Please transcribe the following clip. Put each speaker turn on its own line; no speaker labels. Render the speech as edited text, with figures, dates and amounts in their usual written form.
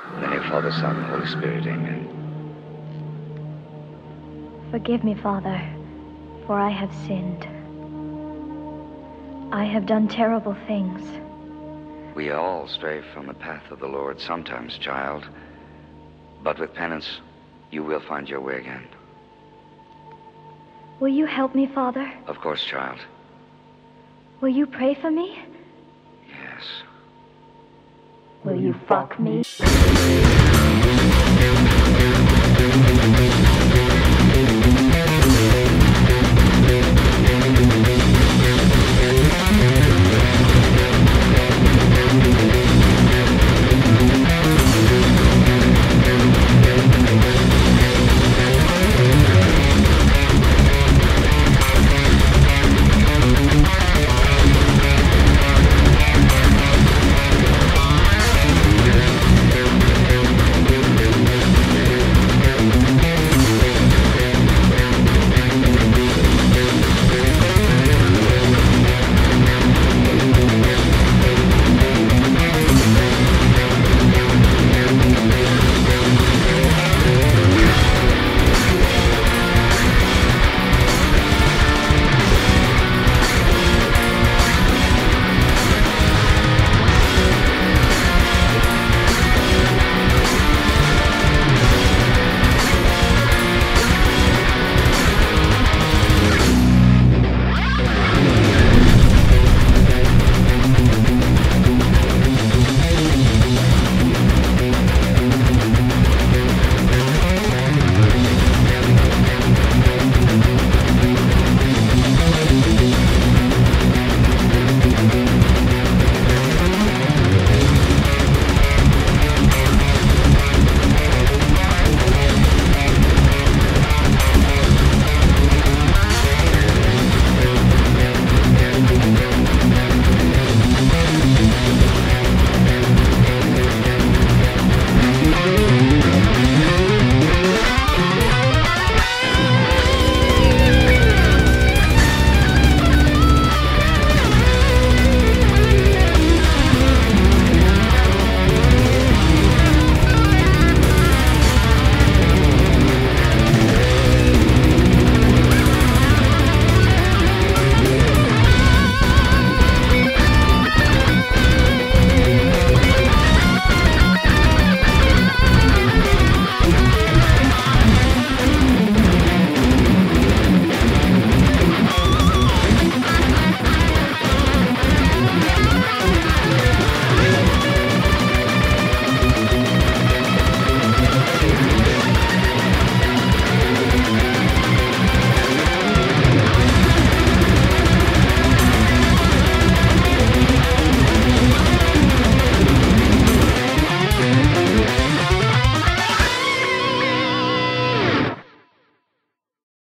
In the name of Father, Son, and Holy Spirit, amen.
Forgive me, Father, for I have sinned. I have done terrible things.
We all stray from the path of the Lord sometimes, child. But with penance, you will find your way again.
Will you help me, Father?
Of course, child.
Will you pray for me?
Yes.
Will you fuck me?